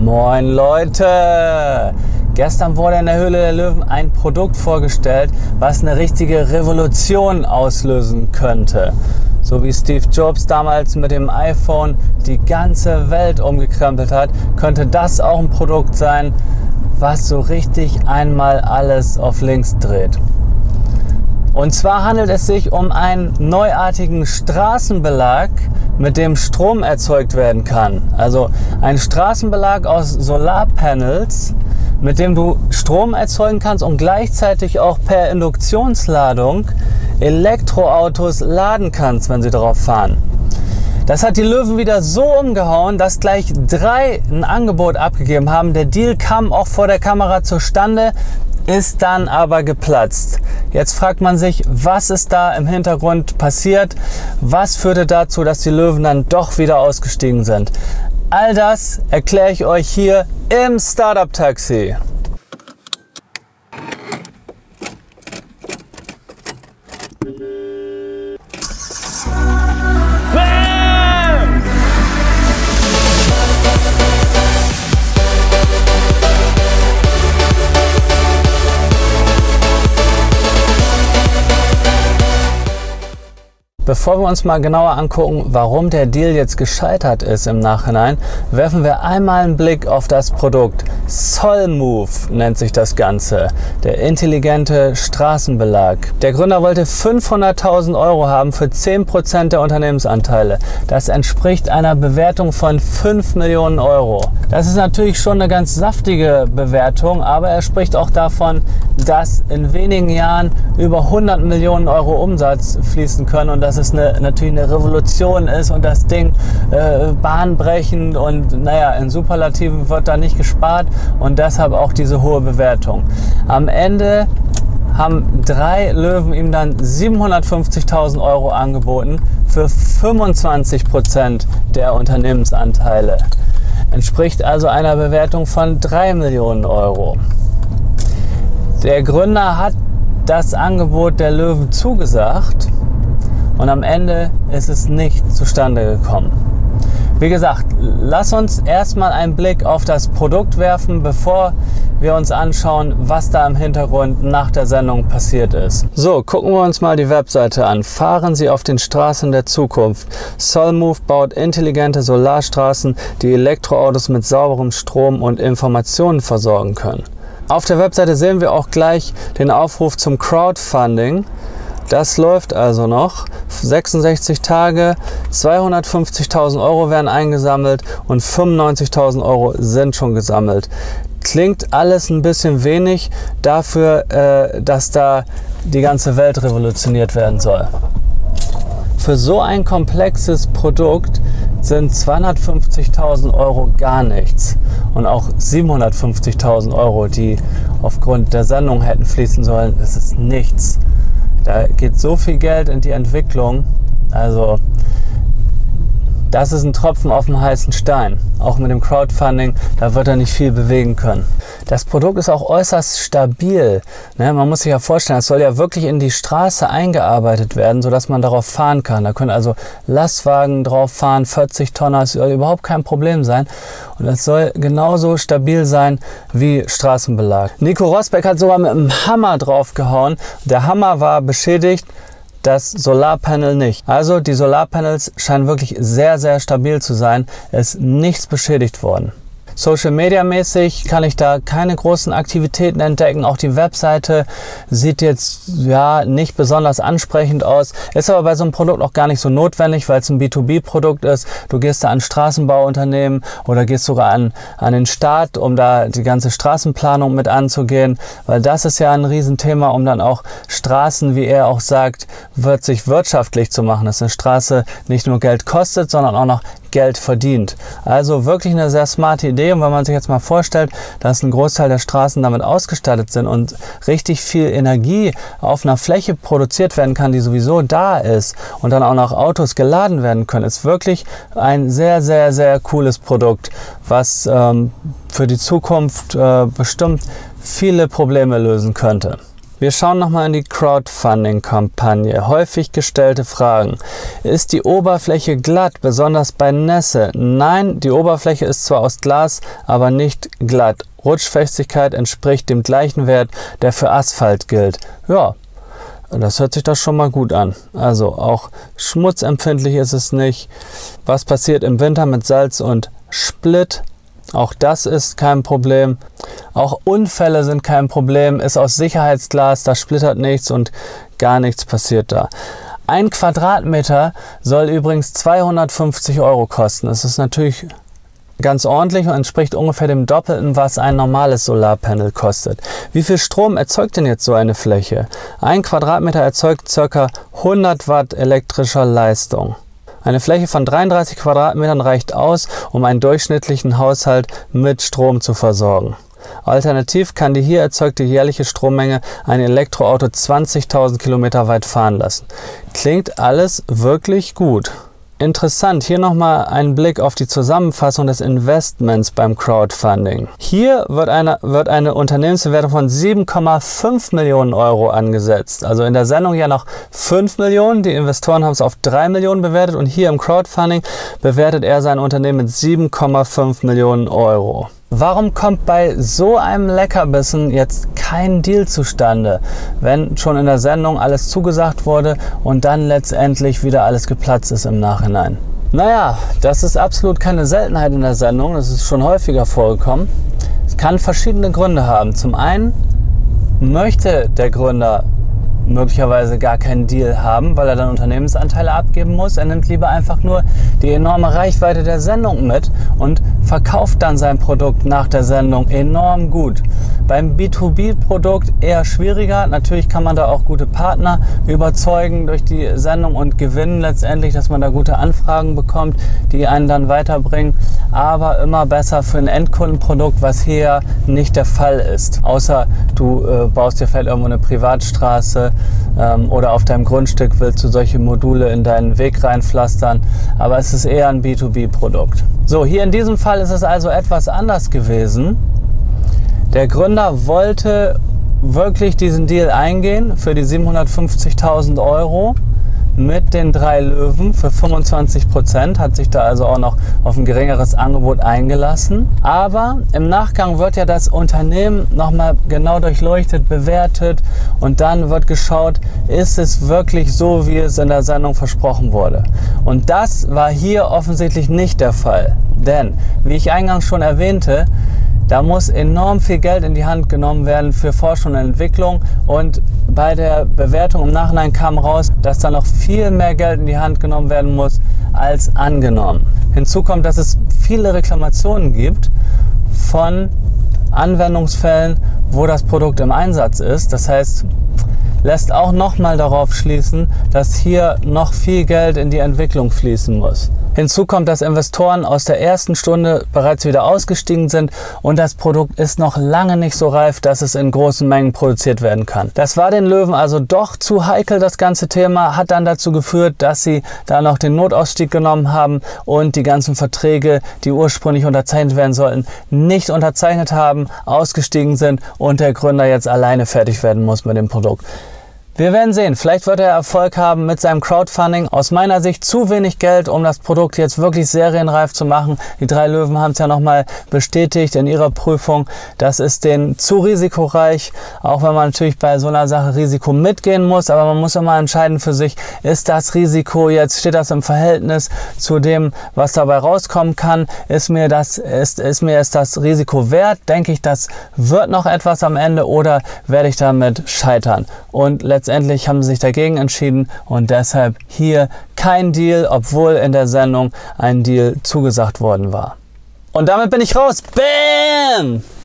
Moin Leute! Gestern wurde in der Höhle der Löwen ein Produkt vorgestellt, was eine richtige Revolution auslösen könnte. So wie Steve Jobs damals mit dem iPhone die ganze Welt umgekrempelt hat, könnte das auch ein Produkt sein, was so richtig einmal alles auf links dreht. Und zwar handelt es sich um einen neuartigen Straßenbelag, mit dem Strom erzeugt werden kann. Also ein Straßenbelag aus Solarpanels, mit dem du Strom erzeugen kannst und gleichzeitig auch per Induktionsladung Elektroautos laden kannst, wenn sie darauf fahren. Das hat die Löwen wieder so umgehauen, dass gleich 3 ein Angebot abgegeben haben. Der Deal kam auch vor der Kamera zustande, ist dann aber geplatzt. Jetzt fragt man sich, was ist da im Hintergrund passiert? Was führte dazu, dass die Löwen dann doch wieder ausgestiegen sind? All das erkläre ich euch hier im Startup Taxi. Bevor wir uns mal genauer angucken, warum der Deal jetzt gescheitert ist im Nachhinein, werfen wir einmal einen Blick auf das Produkt. Solmove nennt sich das Ganze, der intelligente Straßenbelag. Der Gründer wollte 500.000 € haben für 10% der Unternehmensanteile. Das entspricht einer Bewertung von 5 Millionen €. Das ist natürlich schon eine ganz saftige Bewertung, aber er spricht auch davon, dass in wenigen Jahren über 100 Millionen € Umsatz fließen können und dass es natürlich eine Revolution ist und das Ding bahnbrechend und naja, in Superlativen wird da nicht gespart und deshalb auch diese hohe Bewertung. Am Ende haben 3 Löwen ihm dann 750.000 € angeboten für 25% der Unternehmensanteile. Entspricht also einer Bewertung von 3 Millionen €. Der Gründer hat das Angebot der Löwen zugesagt und am Ende ist es nicht zustande gekommen. Wie gesagt, lass uns erstmal einen Blick auf das Produkt werfen, bevor wir uns anschauen, was da im Hintergrund nach der Sendung passiert ist. So, gucken wir uns mal die Webseite an. Fahren Sie auf den Straßen der Zukunft. Solmove baut intelligente Solarstraßen, die Elektroautos mit sauberem Strom und Informationen versorgen können. Auf der Webseite sehen wir auch gleich den Aufruf zum Crowdfunding. Das läuft also noch. 66 Tage, 250.000 € werden eingesammelt und 95.000 € sind schon gesammelt. Klingt alles ein bisschen wenig dafür, dass da die ganze Welt revolutioniert werden soll. Für so ein komplexes Produkt sind 250.000 € gar nichts. Und auch 750.000 €, die aufgrund der Sendung hätten fließen sollen, das ist nichts. Da geht so viel Geld in die Entwicklung, also das ist ein Tropfen auf dem heißen Stein. Auch mit dem Crowdfunding, da wird er nicht viel bewegen können. Das Produkt ist auch äußerst stabil. Man muss sich ja vorstellen, es soll ja wirklich in die Straße eingearbeitet werden, sodass man darauf fahren kann. Da können also Lastwagen drauf fahren, 40 Tonner, das soll überhaupt kein Problem sein. Und es soll genauso stabil sein wie Straßenbelag. Nico Rosberg hat sogar mit einem Hammer draufgehauen. Der Hammer war beschädigt, das Solarpanel nicht. Also die Solarpanels scheinen wirklich sehr, sehr stabil zu sein. Es ist nichts beschädigt worden. Social Media mäßig kann ich da keine großen Aktivitäten entdecken. Auch die Webseite sieht jetzt ja nicht besonders ansprechend aus. Ist aber bei so einem Produkt auch gar nicht so notwendig, weil es ein B2B-Produkt ist. Du gehst da an Straßenbauunternehmen oder gehst sogar an den Staat, um da die ganze Straßenplanung mit anzugehen, weil das ist ja ein Riesenthema, um dann auch Straßen, wie er auch sagt, sich wirtschaftlich zu machen, dass eine Straße nicht nur Geld kostet, sondern auch noch Geld verdient. Also wirklich eine sehr smarte Idee. Und wenn man sich jetzt mal vorstellt, dass ein Großteil der Straßen damit ausgestattet sind und richtig viel Energie auf einer Fläche produziert werden kann, die sowieso da ist und dann auch noch Autos geladen werden können, ist wirklich ein sehr, sehr, sehr cooles Produkt, was für die Zukunft bestimmt viele Probleme lösen könnte. Wir schauen nochmal in die Crowdfunding-Kampagne. Häufig gestellte Fragen. Ist die Oberfläche glatt, besonders bei Nässe? Nein, die Oberfläche ist zwar aus Glas, aber nicht glatt. Rutschfestigkeit entspricht dem gleichen Wert, der für Asphalt gilt. Ja, das hört sich doch schon mal gut an. Also auch schmutzempfindlich ist es nicht. Was passiert im Winter mit Salz und Split? Auch das ist kein Problem. Auch Unfälle sind kein Problem. Ist aus Sicherheitsglas, da splittert nichts und gar nichts passiert da. 1 Quadratmeter soll übrigens 250 € kosten. Das ist natürlich ganz ordentlich und entspricht ungefähr dem Doppelten, was ein normales Solarpanel kostet. Wie viel Strom erzeugt denn jetzt so eine Fläche? 1 Quadratmeter erzeugt ca. 100 Watt elektrischer Leistung. Eine Fläche von 33 Quadratmetern reicht aus, um einen durchschnittlichen Haushalt mit Strom zu versorgen. Alternativ kann die hier erzeugte jährliche Strommenge ein Elektroauto 20.000 Kilometer weit fahren lassen. Klingt alles wirklich gut. Interessant, hier nochmal ein Blick auf die Zusammenfassung des Investments beim Crowdfunding. Hier wird eine Unternehmensbewertung von 7,5 Millionen € angesetzt. Also in der Sendung ja noch 5 Millionen, die Investoren haben es auf 3 Millionen bewertet und hier im Crowdfunding bewertet er sein Unternehmen mit 7,5 Millionen €. Warum kommt bei so einem Leckerbissen jetzt kein Deal zustande, wenn schon in der Sendung alles zugesagt wurde und dann letztendlich wieder alles geplatzt ist im Nachhinein? Naja, das ist absolut keine Seltenheit in der Sendung, das ist schon häufiger vorgekommen. Es kann verschiedene Gründe haben. Zum einen möchte der Gründer möglicherweise gar keinen Deal haben, weil er dann Unternehmensanteile abgeben muss. Er nimmt lieber einfach nur die enorme Reichweite der Sendung mit und verkauft dann sein Produkt nach der Sendung enorm gut. Beim B2B-Produkt eher schwieriger. Natürlich kann man da auch gute Partner überzeugen durch die Sendung und gewinnen letztendlich, dass man da gute Anfragen bekommt, die einen dann weiterbringen. Aber immer besser für ein Endkundenprodukt, was hier nicht der Fall ist. Außer du baust dir vielleicht irgendwo eine Privatstraße oder auf deinem Grundstück willst du solche Module in deinen Weg reinpflastern. Aber es ist eher ein B2B-Produkt. So, hier in diesem Fall ist es also etwas anders gewesen. Der Gründer wollte wirklich diesen Deal eingehen für die 750.000 € mit den 3 Löwen für 25%, hat sich da also auch noch auf ein geringeres Angebot eingelassen. Aber im Nachgang wird ja das Unternehmen nochmal genau durchleuchtet, bewertet und dann wird geschaut, ist es wirklich so, wie es in der Sendung versprochen wurde. Und das war hier offensichtlich nicht der Fall. Denn, wie ich eingangs schon erwähnte, da muss enorm viel Geld in die Hand genommen werden für Forschung und Entwicklung und bei der Bewertung im Nachhinein kam raus, dass da noch viel mehr Geld in die Hand genommen werden muss als angenommen. Hinzu kommt, dass es viele Reklamationen gibt von Anwendungsfällen, wo das Produkt im Einsatz ist. Das heißt, lässt auch nochmal darauf schließen, dass hier noch viel Geld in die Entwicklung fließen muss. Hinzu kommt, dass Investoren aus der ersten Stunde bereits wieder ausgestiegen sind und das Produkt ist noch lange nicht so reif, dass es in großen Mengen produziert werden kann. Das war den Löwen also doch zu heikel, das ganze Thema, hat dann dazu geführt, dass sie da noch den Notausstieg genommen haben und die ganzen Verträge, die ursprünglich unterzeichnet werden sollten, nicht unterzeichnet haben, ausgestiegen sind und der Gründer jetzt alleine fertig werden muss mit dem Produkt. Wir werden sehen, vielleicht wird er Erfolg haben mit seinem Crowdfunding. Aus meiner Sicht zu wenig Geld, um das Produkt jetzt wirklich serienreif zu machen. Die 3 Löwen haben es ja nochmal bestätigt in ihrer Prüfung. Das ist denen zu risikoreich, auch wenn man natürlich bei so einer Sache Risiko mitgehen muss. Aber man muss immer entscheiden für sich, ist das Risiko jetzt, steht das im Verhältnis zu dem, was dabei rauskommen kann? Ist mir das Risiko wert? Denke ich, das wird noch etwas am Ende oder werde ich damit scheitern? Und letztendlich haben sie sich dagegen entschieden und deshalb hier kein Deal, obwohl in der Sendung ein Deal zugesagt worden war. Und damit bin ich raus. Bam!